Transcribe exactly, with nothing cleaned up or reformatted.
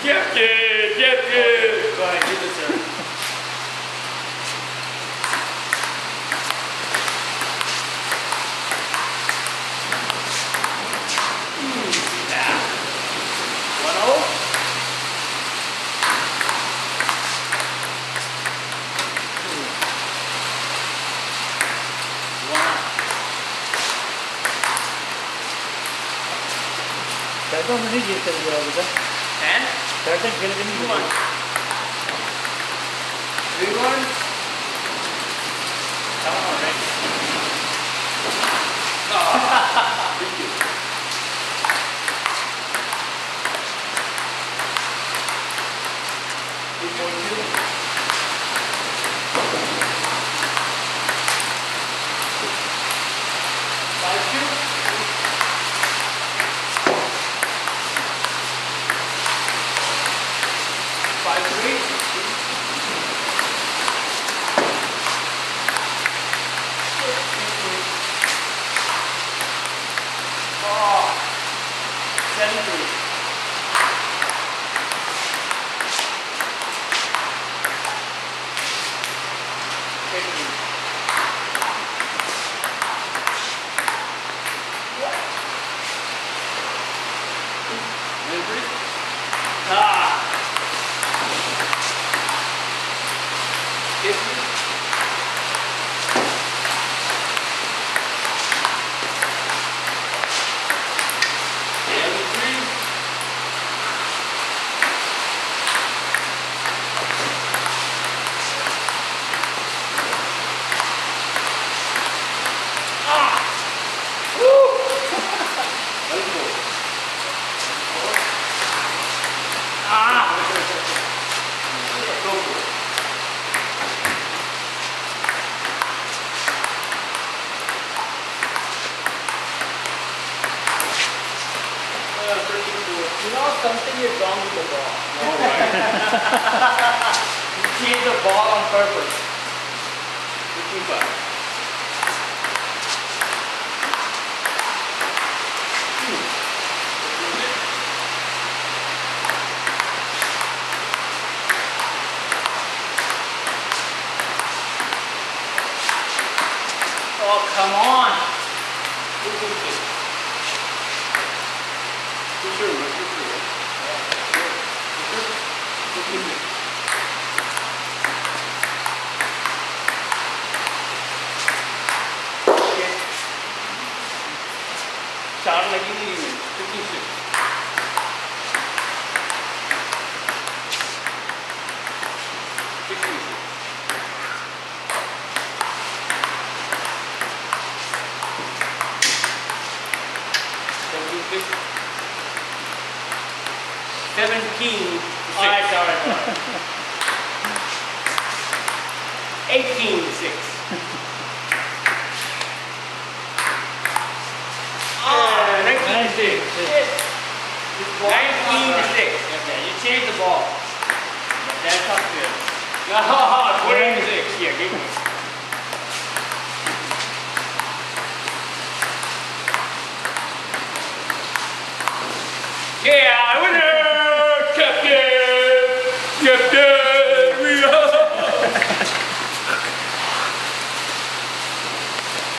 Jeff kid, Jeff kid. Go ahead, do the serve. one oh. Certain नहीं जीत रही है बेटा And certain खेल के नहीं two one. Three one. Come on, right? Ah, thank you. Two point two. Five two. Five three. Oh, seven three. Eight three. Nine three. Ah. Fifty. Seven three. Ah. Woo. Nine four. Ah. Go for it. Uh, thirteen four. You know something is wrong with the ball. All right. You changed the ball on purpose. fifteen five. Oh, come on. fifteen six. Good serve, man. Good serve. Good serve. fifteen six. Shit. Shot lagi ni. fifteen six. sixteen six. seventeen six. Seventeen. Alright, alright, alright. Eighteen six. Ah, nineteen six. Shit. Nineteen six. Okay, you changed the ball. But that's not good. Ah, twenty six. Yeah, give me. Yeah, I wouldn't